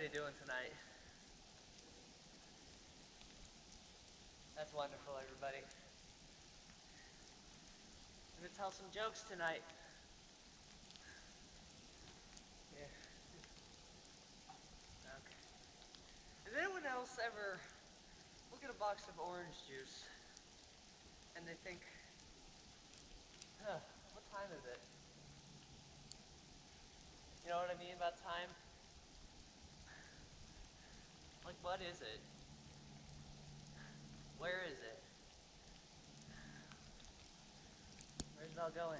everybody doing tonight? That's wonderful, everybody. I'm gonna tell some jokes tonight. Yeah. Okay. Does anyone else ever look at a box of orange juice and they think, huh, what time is it? You know what I mean about time? Like, what is it? Where is it? Where's it all going?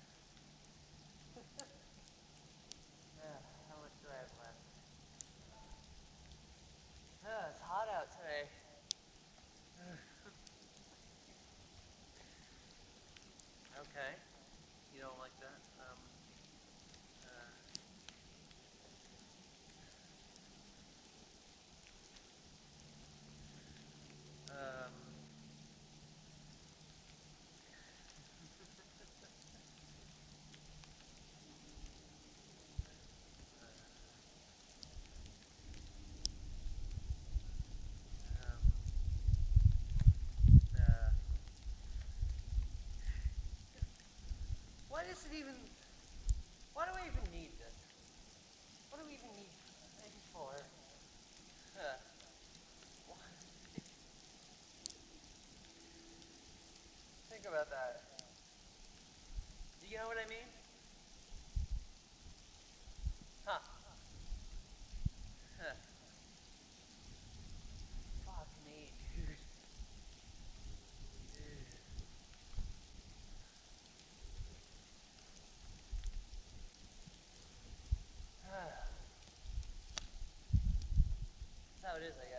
How much do I have left? It's hot out today. Okay. You don't like that? Um, um, uh, what is it even? Why do I even need this? What do we even need it for? Huh. Think about that. Do you know what I mean? Huh. Huh. Fuck me, dude. That's how it is, I